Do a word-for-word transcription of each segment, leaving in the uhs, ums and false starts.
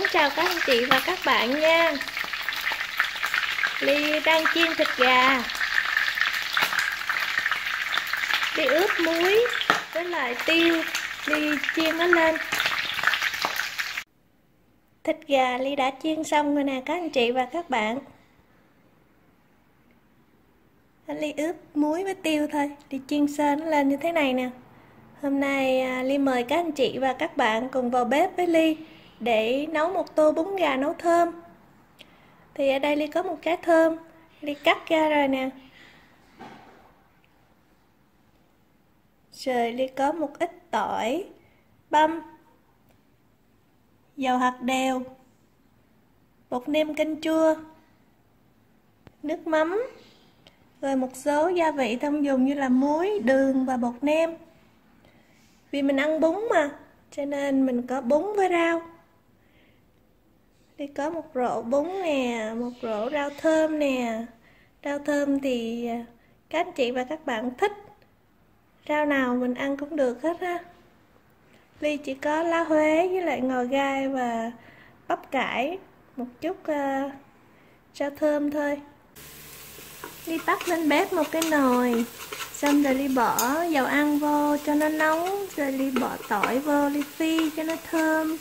Mến chào các anh chị và các bạn nha. Ly đang chiên thịt gà, Ly ướp muối với lại tiêu, Ly chiên nó lên. Thịt gà Ly đã chiên xong rồi nè các anh chị và các bạn. Ly ướp muối với tiêu thôi, Ly chiên sơ nó lên như thế này nè. Hôm nay Ly mời các anh chị và các bạn cùng vào bếp với Ly để nấu một tô bún gà nấu thơm. Thì ở đây Ly có một trái thơm, Ly cắt ra rồi nè. Rồi Ly có một ít tỏi băm, dầu hạt điều, bột nêm canh chua, nước mắm, rồi một số gia vị thông dùng như là muối, đường và bột nêm. Vì mình ăn bún mà, cho nên mình có bún với rau. Đi có một rổ bún nè, một rổ rau thơm nè. Rau thơm thì các anh chị và các bạn thích rau nào mình ăn cũng được hết ha. Ly chỉ có lá Huế với lại ngò gai và bắp cải, một chút uh, rau thơm thôi. Ly bắt lên bếp một cái nồi, xong rồi Ly bỏ dầu ăn vô cho nó nóng, rồi Ly bỏ tỏi vô, Ly phi cho nó thơm.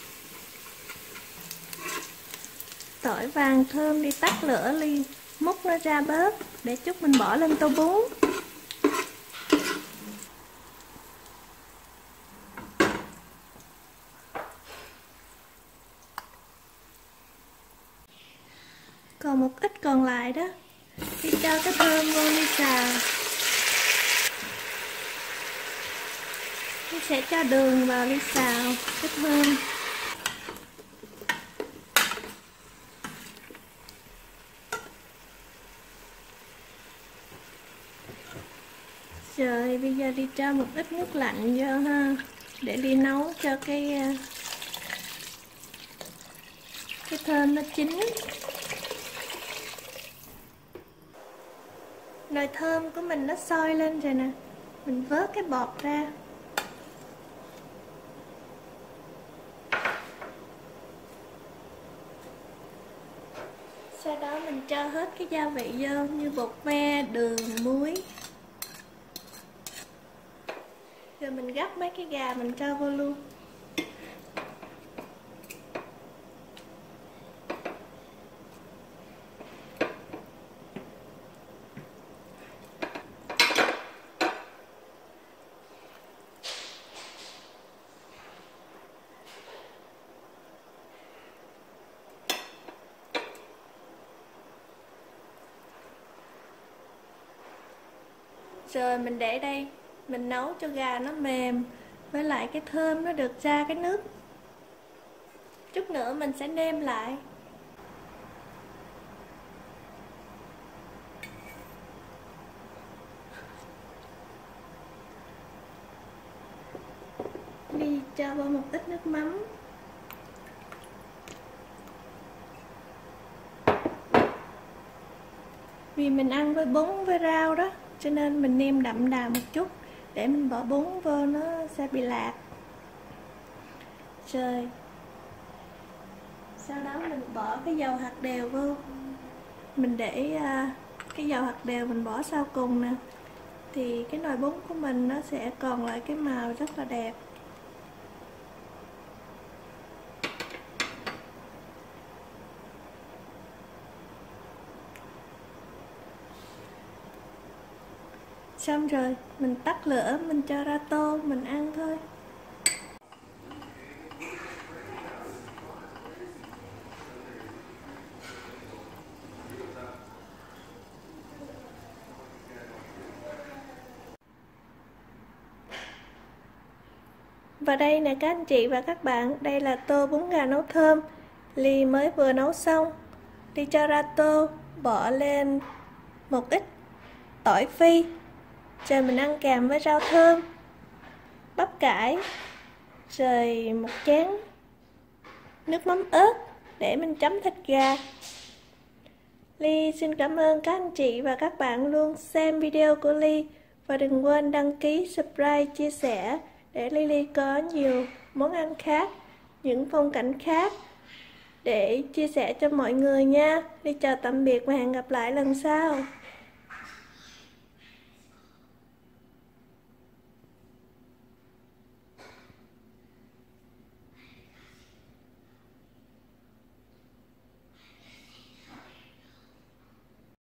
Tỏi vàng thơm, Ly tắt lửa, Ly múc nó ra bớt để chút mình bỏ lên tô bún. Còn một ít còn lại đó, Ly cho cái thơm vô Ly xào. Ly sẽ cho đường vào Ly xào cái thơm. Rồi bây giờ Ly cho một ít nước lạnh vô ha, để Ly nấu cho cái cái thơm nó chín. Nồi thơm của mình nó sôi lên rồi nè, mình vớt cái bọt ra. Sau đó mình cho hết cái gia vị vô như bột me, đường, muối. Rồi mình gắp mấy cái gà mình cho vô luôn. Rồi mình để đây, mình nấu cho gà nó mềm, với lại cái thơm nó được ra cái nước. Chút nữa mình sẽ nêm lại. Đi cho vào một ít nước mắm. Vì mình ăn với bún với rau đó, cho nên mình nêm đậm đà một chút để mình bỏ bún vô nó sẽ bị lạc. Rồi sau đó mình bỏ cái dầu hạt điều vô. Mình để uh, cái dầu hạt điều mình bỏ sau cùng nè, thì cái nồi bún của mình nó sẽ còn lại cái màu rất là đẹp. Xong rồi, mình tắt lửa, mình cho ra tô, mình ăn thôi. Và đây nè các anh chị và các bạn, đây là tô bún gà nấu thơm Ly mới vừa nấu xong. Ly cho ra tô, bỏ lên một ít tỏi phi, rồi mình ăn kèm với rau thơm, bắp cải, rồi một chén nước mắm ớt để mình chấm thịt gà. Ly xin cảm ơn các anh chị và các bạn luôn xem video của Ly, và đừng quên đăng ký, subscribe, chia sẻ để Ly Ly có nhiều món ăn khác, những phong cảnh khác để chia sẻ cho mọi người nha. Ly chào tạm biệt và hẹn gặp lại lần sau.